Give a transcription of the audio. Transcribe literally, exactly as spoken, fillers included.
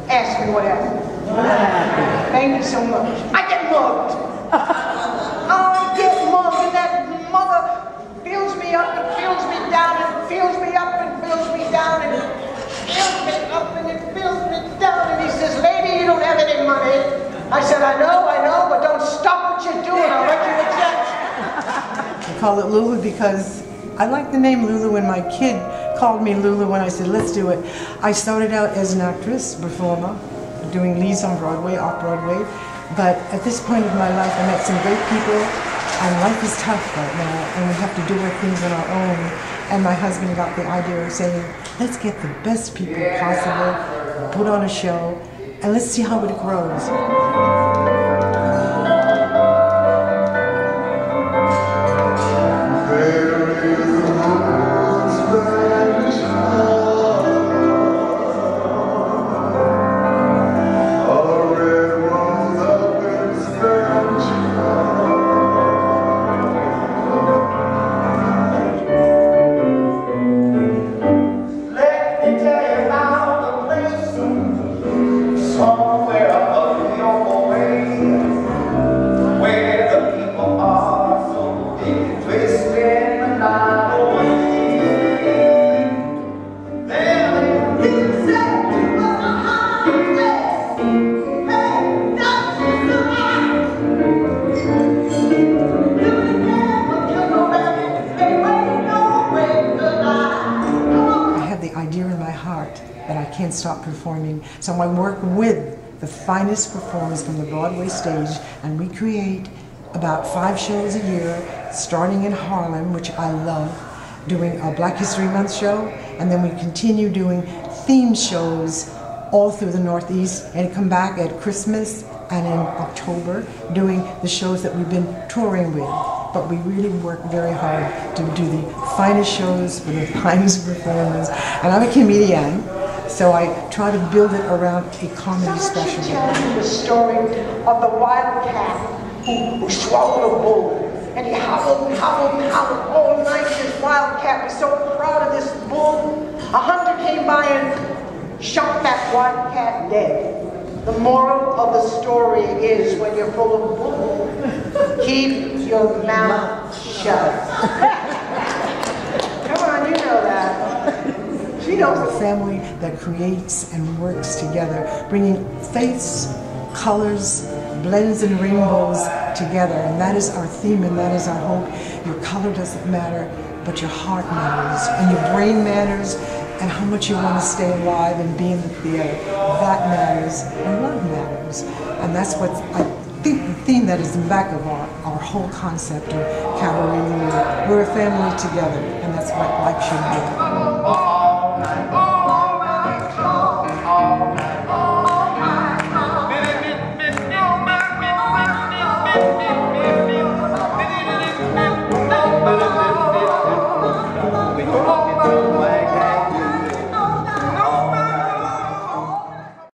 Ask me what happened. Thank you so much. I get mugged. I get mugged, and that mother fills me up and fills me down and fills me up and fills me down and fills me up and it fills me down. And he says, lady, you don't have any money. I said, I know, I know, but don't stop what you're doing. I'll write you a check. I call it Lulu because I like the name Lulu, and my kid called me Lulu when I said, let's do it. I started out as an actress, performer, doing leads on Broadway, off-Broadway. But at this point of my life, I met some great people, and life is tough right now, and we have to do our things on our own. And my husband got the idea of saying, let's get the best people possible, put on a show, and let's see how it grows. That I can't stop performing. So I work with the finest performers from the Broadway stage, and we create about five shows a year, starting in Harlem, which I love, doing a Black History Month show, and then we continue doing theme shows all through the Northeast, and come back at Christmas and in October, doing the shows that we've been touring with. But we really work very hard to do the finest shows for the finest performers. And I'm a comedian, so I try to build it around a comedy special. Someone should tell you the story of the wild cat who, who swallowed a bull. And he howled and howled and howled all night. This wild cat was so proud of this bull. A hunter came by and shot that wild cat dead. The moral of the story is, when you're full of bull, keep your mouth shut. Come on, you know that. She knows. A family that creates and works together, bringing faiths, colors, blends and rainbows together. And that is our theme, and that is our hope. Your color doesn't matter, but your heart matters, and your brain matters, and how much you want to stay alive and be in the theater. That matters, and love matters. And that's what I think the theme that is in the back of our, our whole concept of Cabaret Lulu. We're a family together, and that's what life should be.